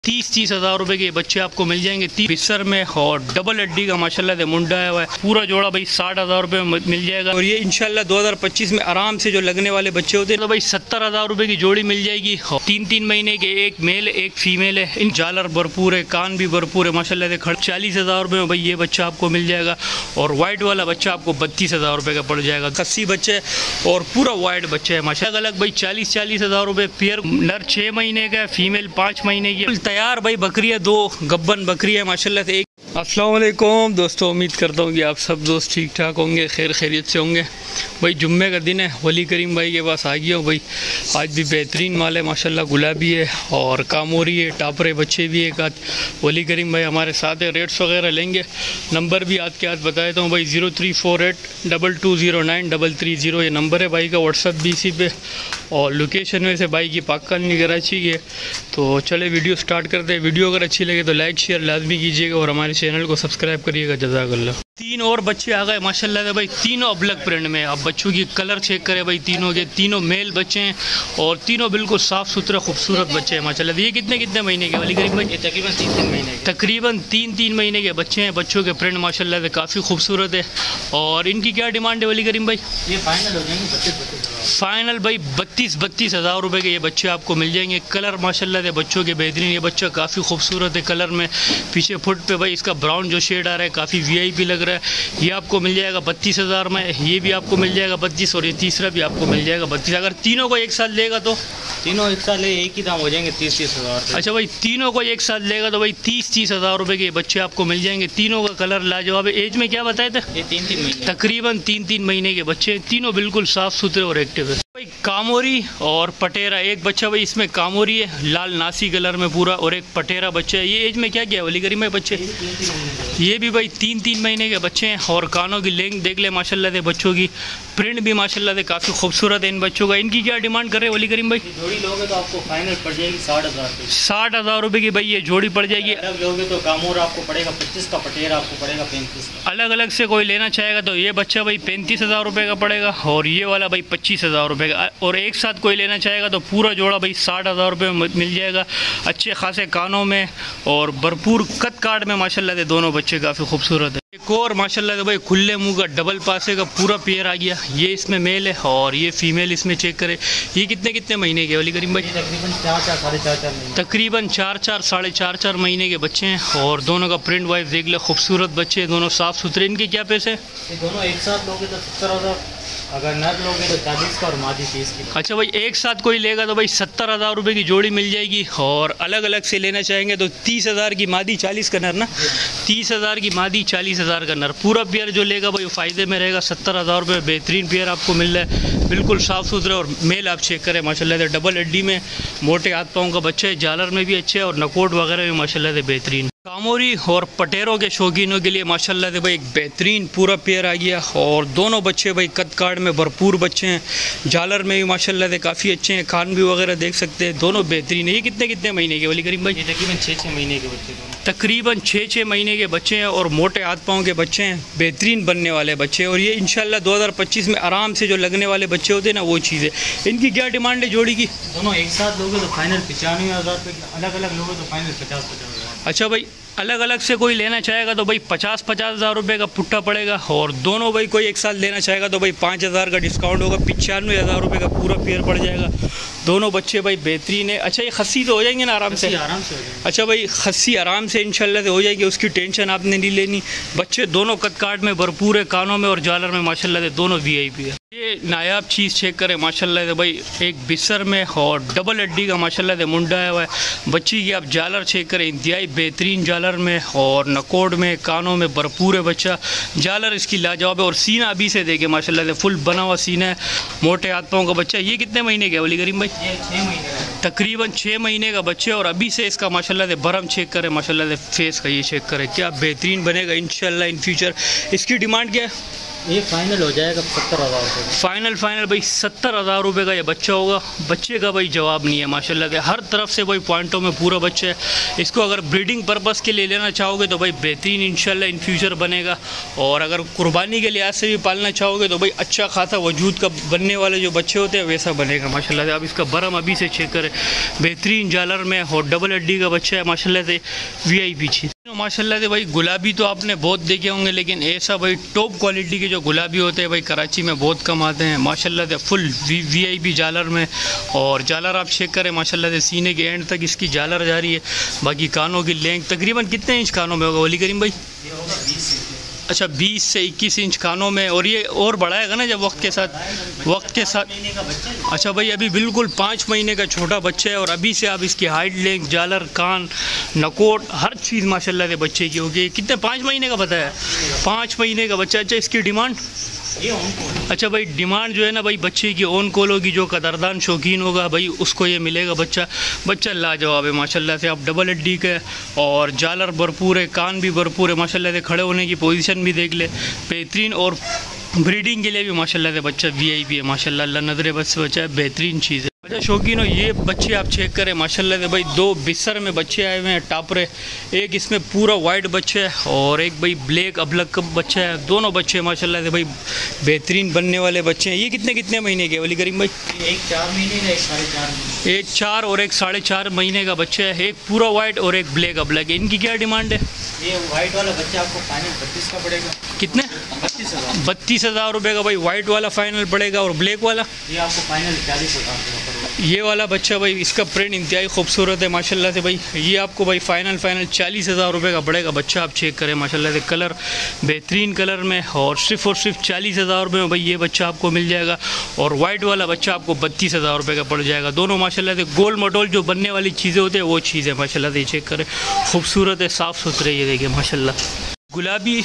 30 हज़ार रुपए के बच्चे आपको मिल जाएंगे बिस्तर में, और डबल हड्डी का माशाल्लाह से मुंडा आया हुआ है। पूरा जोड़ा भाई 60,000 रुपये में मिल जाएगा। और ये इंशाल्लाह 2025 में आराम से जो लगने वाले बच्चे होते हैं तो भाई 70,000 रुपये की जोड़ी मिल जाएगी। 3-3 महीने के, एक मेल एक फीमेल है। इन झालर भरपूर है, कान भी भरपूर है माशाल्लाह से। 40,000 रुपये में भाई ये बच्चा आपको मिल जाएगा। और वाइट वाला बच्चा आपको 32,000 रुपये का पड़ जाएगा। 80 बच्चे और पूरा वाइट बच्चा है माशाल्लाह। अलग भाई 40,000 रुपये पेयर। नर 6 महीने का, फीमेल 5 महीने की तैयार भाई बकरियाँ, 2 गब्बन बकरियाँ माशाल्लाह से। अस्सलाम वालेकुम दोस्तों, उम्मीद करता हूँ कि आप सब दोस्त ठीक ठाक होंगे, खैर खैरियत से होंगे। भाई जुम्मे का दिन है, वली करीम भाई के पास आ गया हूँ भाई। आज भी बेहतरीन माल है माशाल्लाह, गुलाबी है और कामोरी है, टापरे बच्चे भी एक आध। वली करीम भाई हमारे साथ है, रेट्स वगैरह लेंगे। नंबर भी आज के आज बता देता हूँ भाई, 034822093330 ये नंबर है भाई का। व्हाट्सअप भी इसी पे, और लोकेशन में से भाई की पाकिस्तान कराची की है। तो चले वीडियो स्टार्ट करते हैं। वीडियो अगर अच्छी लगे तो लाइक शेयर लाजमी कीजिएगा और हमारे चैनल को सब्सक्राइब करिएगा। जज़ाकल्लाह। 3 और बच्चे आ गए माशाल्लाह से भाई, तीनों अबलग प्रिंट में। अब बच्चों की कलर चेक करें भाई, तीनों के तीनों मेल बच्चे हैं और तीनों बिल्कुल साफ़ सुथरे खूबसूरत बच्चे हैं माशाल्लाह। ये कितने महीने के वाली करीब भाई? ये तकरीबन 3-3 महीने, तकरीबन 3-3 महीने के बच्चे हैं। बच्चों के प्रिंट माशाल्लाह से काफ़ी खूबसूरत है। और इनकी क्या डिमांड है वाली करीम भाई? ये फाइनल हो जाएंगे 32 फाइनल भाई 32 हज़ार रुपये के ये बच्चे आपको मिल जाएंगे। कलर माशाल्लाह से बच्चों के बेहतरीन। ये बच्चा काफ़ी खूबसूरत है कलर में। पीछे फुट पे भाई इसका ब्राउन जो शेड आ रहा है काफ़ी VIP लग रहा है। ये आपको मिल जाएगा 32,000 में। ये भी आपको मिल जाएगा 32 और ये तीसरा भी आपको मिल जाएगा 32। अगर तीनों को एक साथ लेगा तो तीनों एक साथ ले एक ही दाम हो जाएंगे 30-30 हज़ार। अच्छा भाई, तीनों को एक साथ लेगा तो भाई 30 हज़ार रुपये के बच्चे आपको मिल जाएंगे। तीनों का कलर लाजवाब है। एज में क्या बताए थे? ये 3-3 महीने, तकरीबन 3-3 महीने के बच्चे। तीनों बिल्कुल साफ़ सुथरे और एक्टिव है भाई। कामोरी और पटेरा, एक बच्चा भाई इसमें कामोरी है लाल नासी कलर में पूरा, और एक पटेरा बच्चा है। ये एज में क्या किया वली करीम में बच्चे? ये भी भाई 3-3 महीने के बच्चे हैं। और कानों की लेंथ देख ले माशाल्लाह से बच्चों की। प्रिंट भी माशाल्लाह से काफ़ी खूबसूरत है इन बच्चों का। इनकी क्या डिमांड कर रहे हैं वली करीम भाई? जोड़ी लोगे तो आपको फाइनल पड़ जाएगी 60,000 रुपये। 60,000 रुपये की भाई ये जोड़ी पड़ जाएगी। अलग लोगे तो कामोर आपको पड़ेगा 25 का, पटेरा आपको पड़ेगा 35 का। अलग अलग से कोई लेना चाहेगा तो ये बच्चा भाई 35,000 रुपये का पड़ेगा, और ये वाला भाई 25,000 रुपये का। और एक साथ कोई लेना चाहेगा तो पूरा जोड़ा भाई 60,000 रुपये में मिल जाएगा। अच्छे खासे कानों में और भरपूर कद काट में माशाल्लाह से दोनों बच्चे काफ़ी खूबसूरत है। एक और माशाल्लाह से भाई खुले मुंह का डबल पासे का पूरा पेयर आ गया। ये इसमें मेल है और ये फीमेल इसमें चेक करे। ये कितने महीने के वाली करीम भाई? तकरीबन 4-4 साढ़े 4 महीने, तकरीबन 4-4 साढ़े 4 महीने के बच्चे हैं। और दोनों का प्रिंट वाइज देख ले, खूबसूरत बच्चे, दोनों साफ़ सुथरे। इनके क्या पैसे? ये दोनों एक साथ लोगे तो 70,000, अगर नर लोगे तो 40 का और मादी 30 की। अच्छा भाई, एक साथ कोई लेगा तो भाई 70,000 रुपये की जोड़ी मिल जाएगी। और अलग अलग से लेना चाहेंगे तो 30,000 की मादी 40 का नर ना, 30,000 की मादी 40,000 का नर। पूरा पेयर जो लेगा भाई फ़ायदे में रहेगा। 70,000 रुपये बेहतरीन पेयर आपको मिल रहा है, बिल्कुल साफ़ सुथरे। और मेल आप चेक करें माशाल्लाह से डबल हड्डी में, मोटे हाथ पाँव का बच्चा है, जालर में भी अच्छे है और नकोट वगैरह भी माशाल्लाह से बेहतरीन। कामोरी और पटेरों के शौकीनों के लिए माशाल्लाह से भाई एक बेहतरीन पूरा पेयर आ गया। और दोनों बच्चे भाई कद काट में भरपूर बच्चे हैं, जालर में भी माशाल्लाह से काफ़ी अच्छे हैं, खान भी वगैरह देख सकते हैं, दोनों बेहतरीन है। ये कितने महीने के वाली करीम भाई? ये तकरीबन 6-6 महीने के बच्चे दोनों, तकरीबन 6-6 महीने के बच्चे हैं और मोटे हाथ पाँव के बच्चे हैं, बेहतरीन बनने वाले बच्चे हैं। और ये इंशाल्लाह 2025 में आराम से जो लगने वाले बच्चे होते हैं ना, वो चीज़ है। इनकी क्या डिमांड है जोड़ी की? दोनों एक साथ लोगे तो फाइनल 95,000 रुपये, अलग अलग लोगे तो फाइनल 50-50 हज़ार। अच्छा भाई, अलग अलग से कोई लेना चाहेगा तो भाई 50-50 हज़ार रुपये का पुट्टा पड़ेगा। और दोनों भाई कोई एक साथ लेना चाहेगा तो भाई 5,000 का डिस्काउंट होगा, 95,000 रुपये का पूरा पेयर पड़ जाएगा। दोनों बच्चे भाई बेहतरीन है। अच्छा, ये खस्सी तो हो जाएंगे ना आराम से? आराम से हो जाएंगे। अच्छा भाई, खस्सी आराम से इंशाल्लाह से हो जाएगी, उसकी टेंशन आपने नहीं लेनी। बच्चे दोनों कद काट में भरपूर है, कानों में और जालर में माशाल्लाह से दोनों VIP है। ये नायाब चीज़ चेक करें माशाल्लाह से भाई, एक बिस्तर में और डबल हड्डी का माशाल्लाह से मुंडा आया हुआ है। बच्ची की आप जालर चेक करें, इंतहाई बेहतरीन जालर में और नकोड़ में, कानों में भरपूर है बच्चा। जालर इसकी लाजवाब है। और सीना अभी से देखे माशाल्लाह से फुल बना हुआ सीना है, मोटे हाथ पाँव का बच्चा। ये कितने महीने का वली करीम भाई? ये 6 महीने का, तकरीबन 6 महीने का बच्चे। और अभी से इसका माशाल्लाह से भरम चेक करें, माशाल्लाह से फेस का ये चेक करें, क्या बेहतरीन बनेगा इंशाल्लाह इन फ्यूचर। इसकी डिमांड क्या है? ये फाइनल हो जाएगा 70,000 रुपये। फाइनल भाई 70,000 रुपये का ये बच्चा होगा। बच्चे का भाई जवाब नहीं है माशाल्लाह से, हर तरफ से भाई पॉइंटों में पूरा बच्चा है। इसको अगर ब्रीडिंग पर्पज़ के लिए लेना चाहोगे तो भाई बेहतरीन इंशाल्लाह इन फ्यूचर बनेगा, और अगर कुर्बानी के लिहाज से भी पालना चाहोगे तो भाई अच्छा खासा वजूद का बनने वाले जो बच्चे होते हैं वैसा बनेगा माशाल्लाह से। आप इसका बरम अभी से चेक करें, बेहतरीन जालर में और डबल हड्डी का बच्चा है माशाल्लाह से, VIP चीज़ माशाल्लाह से। भाई गुलाबी तो आपने बहुत देखे होंगे, लेकिन ऐसा भाई टॉप क्वालिटी के जो गुलाबी होते हैं भाई कराची में बहुत कम आते हैं माशाल्लाह से। फुल VIP जालर में, और जालर आप चेक करें माशाल्लाह से, सीने के एंड तक इसकी जालर जा रही है। बाकी कानों की लेंथ तकरीबन कितने इंच कानों में होगा वली करीम भाई? ये होगा 20 इंच। अच्छा 20 से 21 इंच कानों में, और ये और बढ़ाएगा ना जब वक्त के साथ? अच्छा भाई अभी बिल्कुल 5 महीने का छोटा बच्चा है, और अभी से आप इसकी हाइट लेंथ, जालर, कान, नकोट, हर चीज़ माशाल्लाह से बच्चे की होगी। कितने 5 महीने का बताया? 5 महीने का बच्चा। अच्छा इसकी डिमांड? अच्छा भाई डिमांड जो है ना भाई बच्चे की ऑन कॉल होगी, जो कदरदान शौकीन होगा भाई उसको ये मिलेगा बच्चा लाजवाब है माशाल्लाह से। आप डबल हड्डी का, और जालर भरपूर है, कान भी भरपूर है माशाल्लाह से, खड़े होने की पोजीशन भी देख ले बेहतरीन, और ब्रीडिंग के लिए भी माशाल्लाह से बच्चा VIP है माशाल्लाह, अल्लाह नजरे बस से बच्चा है, बेहतरीन चीज़ है। अच्छा शौकीन हो ये बच्चे आप चेक करें माशाल्लाह से भाई, 2 बिस्सर में बच्चे आए हुए हैं टापरे। एक इसमें पूरा वाइट बच्चा है, और एक भाई ब्लैक अबलग का बच्चा है। दोनों बच्चे माशाल्लाह से भाई बेहतरीन बनने वाले बच्चे हैं। ये कितने महीने के वली करीम भाई? एक 4 महीने का, एक 4.5 महीने। एक 4 और एक 4.5 महीने का बच्चा है। एक पूरा वाइट और एक ब्लैक अबलग है। इनकी क्या डिमांड है? ये वाइट वाला बच्चा आपको फाइनल 32 का पड़ेगा। कितने? 32,000 रुपये का भाई वाइट वाला फाइनल पड़ेगा, और ब्लैक वाला? ये आपको फाइनल 40,000 का पड़ेगा। ये वाला बच्चा भाई इसका प्रिंट इंतहाई खूबसूरत है माशाल्लाह से भाई, ये आपको भाई फाइनल 40,000 रुपये का पड़ेगा। बच्चा आप चेक करें माशाल्लाह से, कलर बेहतरीन कलर में, और सिर्फ 40,000 रुपये में भाई ये बच्चा आपको मिल जाएगा। और वाइट वाला बच्चा आपको 32,000 रुपये का पड़ जाएगा। दोनों माशाल्लाह से गोल मटोल जो बनने वाली चीज़ें होती है वो चीज़ है माशाल्लाह से। चेक करें खूबसूरत है, साफ़ सुथरे, ये देखिए माशाल्लाह। गुलाबी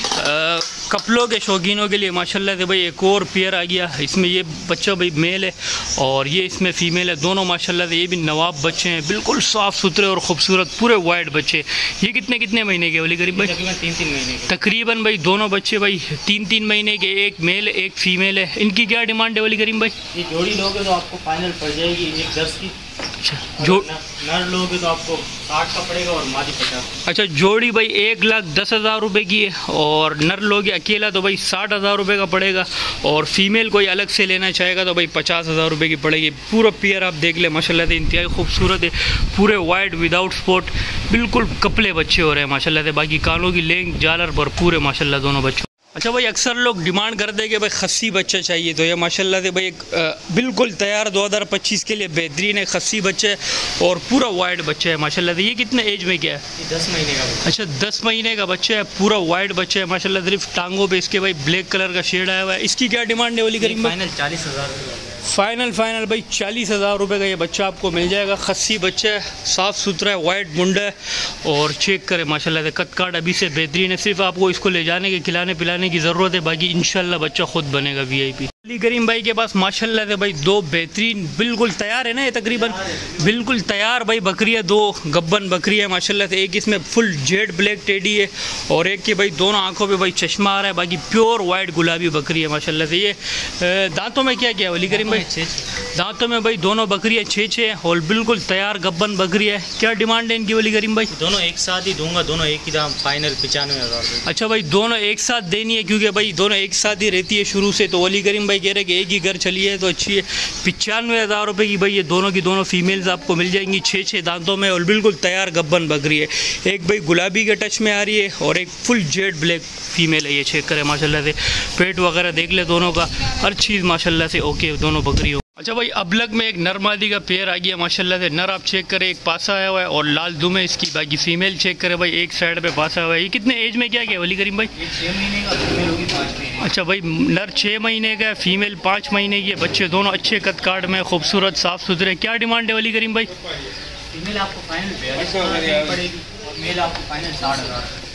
कपलों के शौकीनों के लिए माशाल्लाह से भाई एक और पेयर आ गया। इसमें ये बच्चा भाई मेल है, और ये इसमें फ़ीमेल है। दोनों माशाल्लाह से ये भी नवाब बच्चे हैं, बिल्कुल साफ़ सुथरे और ख़ूबसूरत पूरे वाइट बच्चे। ये कितने महीने के वली करीब भाई? तकरीबन 3 महीने के। तकरीबन भाई दोनों बच्चे भाई 3 महीने के, एक मेल एक फ़ीमेल है। इनकी क्या डिमांड है वली करीम भाई? ये जोड़ी लोगे तो आपको फाइनल पड़ जाएगी 1.10 की। अच्छा जो नर लोगे तो आपको 60 का पड़ेगा, और मादी 50। अच्छा जोड़ी भाई 1,10,000 रुपये की है, और नर लोगे अकेला तो भाई 60,000 रुपये का पड़ेगा, और फीमेल कोई अलग से लेना चाहेगा तो भाई 50,000 रुपये की पड़ेगी। पूरा पेयर आप देख ले माशाल्लाह से, इंतहाई खूबसूरत है, पूरे वाइट विदाउट स्पॉट, बिल्कुल कपले बच्चे हो रहे हैं माशाल्लाह से। बाकी कानों की लेंथ, जालर भरपूर है माशाल्लाह दोनों बच्चों। अच्छा भाई अक्सर लोग डिमांड करते हैं कि भाई खस्सी बच्चा चाहिए, तो ये माशाल्लाह से भाई एक बिल्कुल तैयार 2025 के लिए बेहतरीन है खस्सी बच्चा है, और पूरा वाइट बच्चा है माशाल्लाह से। ये कितने एज में क्या है? 10 महीने का। अच्छा 10 महीने का बच्चा है, पूरा वाइट बच्चा है माशाल्लाह। सिर्फ टांगों पे इसके भाई ब्लैक कलर का शेड आया हुआ है। इसकी क्या डिमांड है वली करीम भाई? फाइनल 40,000। फाइनल भाई 40,000 रुपये का ये बच्चा आपको मिल जाएगा। खस्सी बच्चा है, साफ़ सुथरा है, वाइट मुंडा है, और चेक करें माशाल्लाह से कद काट अभी से बेहतरीन है। सिर्फ आपको इसको ले जाने के खिलाने पिलाने की ज़रूरत है, बाकी इंशाल्लाह बच्चा खुद बनेगा VIP। वली करीम भाई के पास माशाल्लाह से भाई 2 बेहतरीन बिल्कुल तैयार है ना, ये तकरीबन बिल्कुल तैयार भाई बकरी है, 2 गब्बन बकरी है माशाल्लाह से। एक इसमें फुल जेड ब्लैक टेडी है, और एक के भाई दोनों आँखों पे भाई चश्मा आ रहा है। बाकी प्योर वाइट गुलाबी बकरी है माशाल्लाह से। ये दांतों में क्या क्या वली करीम भाई? दांतों में भाई दोनों बकरियाँ 6 और बिल्कुल तैयार गब्बन बकरी है। क्या डिमांड है इनकी वली करीम भाई? दोनों एक साथ ही दूंगा, दोनों एक ही दाम, फाइनल 95,000। अच्छा भाई दोनों एक साथ देनी है, क्योंकि भाई दोनों एक साथ ही रहती है शुरू से, तो वली करीम भाई कह रहे कि एक ही घर चली है तो अच्छी है। 95,000 रुपये की भाई ये दोनों की दोनों फीमेल्स आपको मिल जाएंगी, 6 दांतों में, और बिल्कुल तैयार गब्बन बकरी है। एक भाई गुलाबी के टच में आ रही है, और एक फुल जेड ब्लैक फीमेल है। ये चेक करें माशाल्लाह से, पेट वगैरह देख ले दोनों का, हर चीज़ माशाल्लाह से ओके दोनों बकरी हो। अच्छा भाई अबलग में एक नर मादी का पेयर आ गया माशाल्लाह से। नर आप चेक करें एक पासा आया हुआ है, और लाल दुम है इसकी। बाकी फीमेल चेक करें भाई एक साइड पे पासा हुआ है। ये कितने एज में क्या क्या वली करीम भाई? 6 महीने का, फीमेल होगी 5 महीने। अच्छा भाई नर 6 महीने का है, फीमेल 5 महीने की है। बच्चे दोनों अच्छे कद काट में, खूबसूरत साफ़ सुथरे। क्या डिमांड है वली करीम भाई? फीमेल आपको फाइनल 42,000 पड़ेगी, और मेल आपको फाइनल 60,000।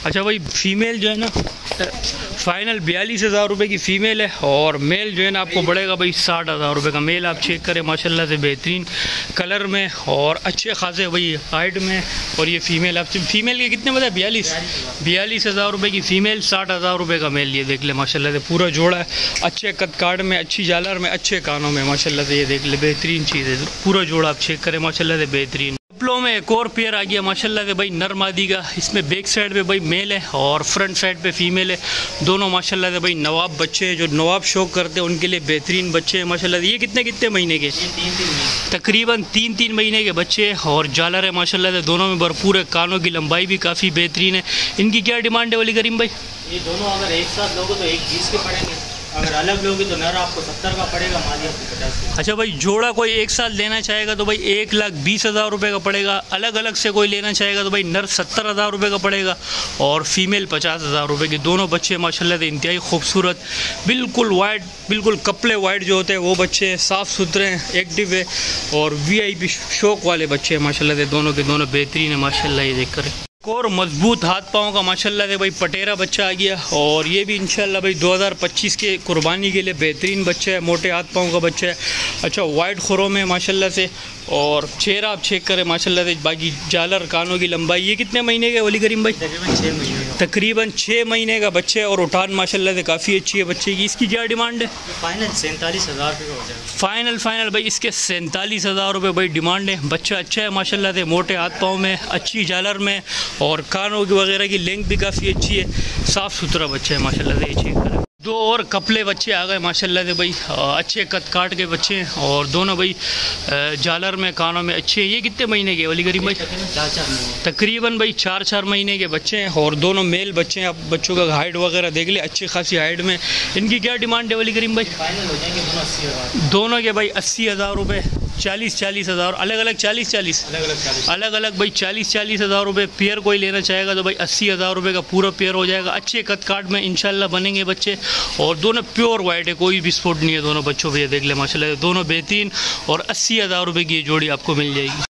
अच्छा भाई फीमेल जो है ना फाइनल 42,000 रुपये की फ़ीमेल है, और मेल जो है ना आपको पड़ेगा भाई 60,000 रुपये का। मेल आप चेक करें माशाल्लाह से बेहतरीन कलर में और अच्छे खासे भाई हाइट में। और ये फ़ीमेल आप फीमेल के कितने बताए? 42,000 रुपये की फ़ीमेल, 60,000 रुपये का मेल। ये देख ले माशाल्लाह से पूरा जोड़ा है, अच्छे कद काट में, अच्छी झालर में, अच्छे कानों में माशाल्लाह से। ये देख ले बेहतरीन चीज़ है, पूरा जोड़ा आप चेक करें माशाल्लाह से बेहतरीन। कपलों में एक और पेयर आ गया माशाल्लाह से भाई नर मादी का। इसमें बैक साइड पे भाई मेल है और फ्रंट साइड पे फीमेल है। दोनों माशाल्लाह से भाई नवाब बच्चे हैं, जो नवाब शौक करते हैं उनके लिए बेहतरीन बच्चे हैं माशाल्लाह से। ये कितने महीने के? तकरीबन 3 महीने के बच्चे हैं और जालर है माशाल्लाह से। दोनों में भरपूर है, कानों की लंबाई भी काफ़ी बेहतरीन है। इनकी क्या डिमांड है वली करीम भाई? ये दोनों अगर एक साथ लोगे तो 120 के पड़ेंगे, अगर अलग लोगे तो नर आपको 70 का पड़ेगा, मादी आपको 50। अच्छा भाई जोड़ा कोई एक साथ लेना चाहेगा तो भाई 1,20,000 रुपये का पड़ेगा। अलग अलग से कोई लेना चाहेगा तो भाई नर 70,000 रुपये का पड़ेगा और फीमेल 50,000 रुपये की। दोनों बच्चे माशाल्लाह से इंतहाई खूबसूरत, बिल्कुल वाइट, बिल्कुल कपड़े वाइट जो होते हैं वो बच्चे, साफ़ सुथरे हैं, एक्टिव है और VIP शौक वाले बच्चे हैं माशाल्लाह से। दोनों के दोनों बेहतरीन है माशाल्लाह। ये देख कर और मजबूत हाथ पाँव का माशाल्लाह से भाई पटेरा बच्चा आ गया, और ये भी इंशाल्लाह भाई 2025 के कुर्बानी के लिए बेहतरीन बच्चा है, मोटे हाथ पाँव का बच्चा है। अच्छा वाइट खुरों में माशाल्लाह से, और चेहरा आप चेक करें माशाल्लाह से, बाकी झालर कानों की लंबाई। ये कितने महीने का वली करीम भाई? तकरीबन 6 महीने का बच्चा है, और उठान माशाल्लाह से काफ़ी अच्छी है बच्चे की। इसकी क्या डिमांड है? फाइनल 47,000 रुपये हो जाएगा। फाइनल भाई इसके 47,000 रुपये भाई डिमांड है। बच्चा अच्छा है माशाल्लाह से, मोटे हाथ पाँव में, अच्छी झालर में, और कानों की वगैरह की लेंथ भी काफ़ी अच्छी है, साफ़ सुथरा बच्चा है माशाल्लाह से। ये चेक करें। दो और कपले बच्चे आ गए माशाल्लाह से भाई, अच्छे कद काट के बच्चे हैं, और दोनों भाई झालर में, कानों में अच्छे हैं। ये कितने महीने के वली करीम भाई? तकरीबन भाई 4 महीने के बच्चे हैं, और दोनों मेल बच्चे हैं। आप बच्चों का हाइट वगैरह देख ले, अच्छी खासी हाइट में। इनकी क्या डिमांड है वली करीम भाई? फाइनल हो जाएंगे दोनों 80,000। दोनों के भाई 80,000 रुपये, 40,000 अलग अलग 40 अलग अलग भाई 40,000 रुपये। पेयर कोई लेना चाहेगा तो भाई 80,000 रुपये का पूरा पेयर हो जाएगा। अच्छे कद काट में इंशाल्लाह बनेंगे बच्चे, और दोनों प्योर वाइट है, कोई भी स्पॉट नहीं है दोनों बच्चों पे। ये देख ले माशाल्लाह दोनों बेहतरीन, और 80,000 रुपये की जोड़ी आपको मिल जाएगी।